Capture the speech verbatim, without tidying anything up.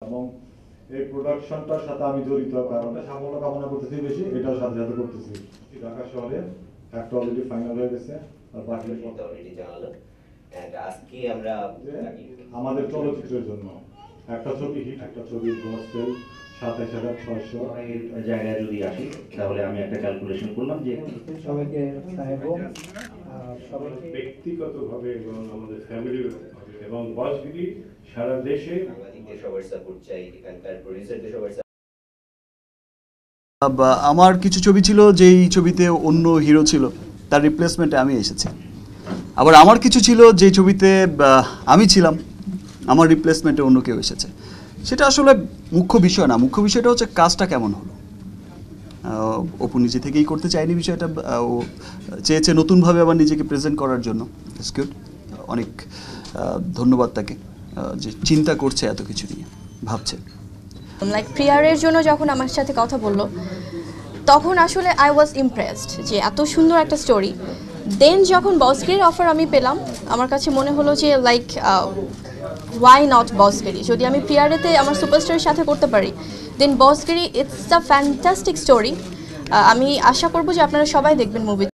এবং এই প্রোডাকশনটার সাথে আমি জড়িত কারণ সাফল্য কামনা করতেছি বেশি, এটাও সাথে সাথে করতেছি। ঢাকা শহরে একটা অলরেডি ফাইনাল হয়ে গেছে, আর বাকি অলরেডি জানালো। এন্ড আজকে আমরা আমাদের চলচ্চিত্রের জন্য একটা ছবি হিট, একটা ছবির গ্রস সেল সাতাশ হাজার ছয়শো জায়গায় যদি আসি তাহলে আমি একটা ক্যালকুলেশন করলাম যে সবাইকে সবাইকে ব্যক্তিগতভাবে এবং আমাদের ফ্যামিলিগত এবং বসগিরি সারা দেশে সাংবাদিকদের সবার সাপোর্ট চাই, এখানকার প্রোডিউসারদের সবার। আমার কিছু ছবি ছিল যেই ছবিতে অন্য হিরো ছিল, তার রিপ্লেসমেন্টে আমি এসেছি। আবার আমার কিছু ছিল যেই ছবিতে আমি ছিলাম, আমার রিপ্লেসমেন্টে অন্য কেউ এসেছে। সেটা আসলে মুখ্য বিষয় না, মুখ্য বিষয়টা হচ্ছে কাজটা কেমন হলো। অপু নিজে থেকেই করতে চায়নি বিষয়টা, ও চেয়েছে নতুনভাবে আবার নিজেকে প্রেজেন্ট করার জন্য। ইটস গুড, অনেক ধন্যবাদ তাকে যে চিন্তা করছে এত কিছু নিয়ে, ভাবছে। লাইক প্রিয়ারের জন্য যখন আমার সাথে কথা বললো তখন আসলে আই ওয়াজ ইমপ্রেসড যে এত সুন্দর একটা স্টোরি। দেন যখন বসগিরির অফার আমি পেলাম, আমার কাছে মনে হলো যে লাইক ওয়াই নট বসগিরি, যদি আমি প্রিয়ারেতে আমার সুপারস্টারের সাথে করতে পারি দেন বসগিরি ইটস আ ফ্যান্টাস্টিক স্টোরি। আমি আশা করবো যে আপনারা সবাই দেখবেন মুভি।